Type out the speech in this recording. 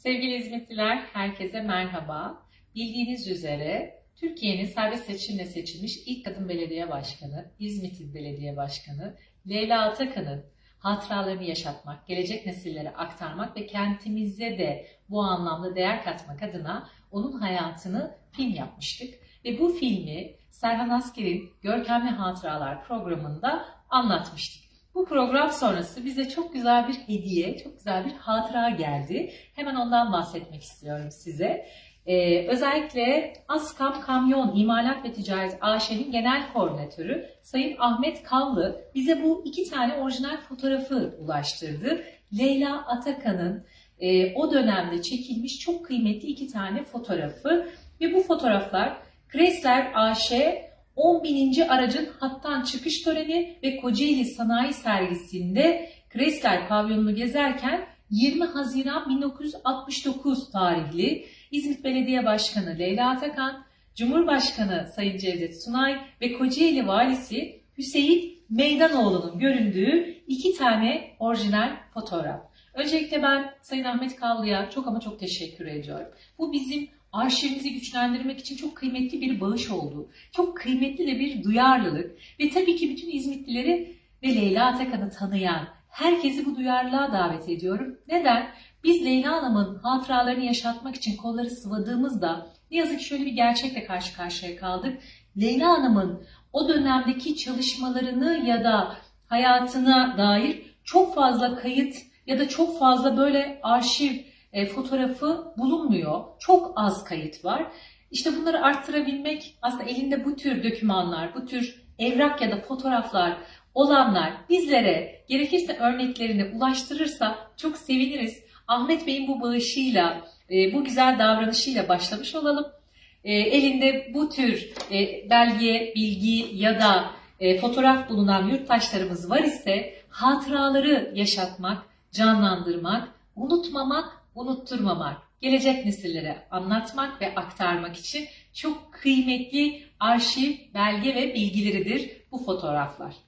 Sevgili İzmitliler, herkese merhaba. Bildiğiniz üzere Türkiye'nin serbest seçimle seçilmiş ilk kadın belediye başkanı, İzmit'in belediye başkanı Leyla Atakan'ın hatıralarını yaşatmak, gelecek nesillere aktarmak ve kentimize de bu anlamda değer katmak adına onun hayatını film yapmıştık. Ve bu filmi Serhan Asker'in Görkemli Hatıralar programında anlatmıştık. Bu program sonrası bize çok güzel bir hediye, çok güzel bir hatıra geldi. Hemen ondan bahsetmek istiyorum size. Özellikle Askam Kamyon İmalat ve Ticaret AŞ'nin genel koordinatörü Sayın Ahmet Kavlı bize bu iki tane orijinal fotoğrafı ulaştırdı. Leyla Atakan'ın o dönemde çekilmiş çok kıymetli iki tane fotoğrafı ve bu fotoğraflar Chrysler AŞ 10.000. aracın hattan çıkış töreni ve Kocaeli Sanayi Sergisi'nde Chrysler pavyonunu gezerken 20 Haziran 1969 tarihli İzmit Belediye Başkanı Leyla Atakan, Cumhurbaşkanı Sayın Cevdet Sunay ve Kocaeli Valisi Hüseyin Meydanoğlu'nun göründüğü iki tane orijinal fotoğraf. Öncelikle ben Sayın Ahmet Kavlı'ya çok ama çok teşekkür ediyorum. Bu bizim arşivimizi güçlendirmek için çok kıymetli bir bağış oldu. Çok kıymetli de bir duyarlılık ve tabii ki bütün İzmitlileri ve Leyla Atakan'ı tanıyan herkesi bu duyarlılığa davet ediyorum. Neden? Biz Leyla Hanım'ın hatıralarını yaşatmak için kolları sıvadığımızda ne yazık ki şöyle bir gerçekle karşı karşıya kaldık. Leyla Hanım'ın o dönemdeki çalışmalarını ya da hayatına dair çok fazla kayıt ya da çok fazla böyle arşiv fotoğrafı bulunmuyor. Çok az kayıt var. İşte bunları arttırabilmek, aslında elinde bu tür dokümanlar, bu tür evrak ya da fotoğraflar olanlar bizlere gerekirse örneklerini ulaştırırsa çok seviniriz. Ahmet Bey'in bu bağışıyla, bu güzel davranışıyla başlamış olalım. Elinde bu tür belge, bilgi ya da fotoğraf bulunan yurttaşlarımız var ise hatıraları yaşatmak, canlandırmak, unutmamak, unutturmamak, gelecek nesillere anlatmak ve aktarmak için çok kıymetli arşiv, belge ve bilgileridir bu fotoğraflar.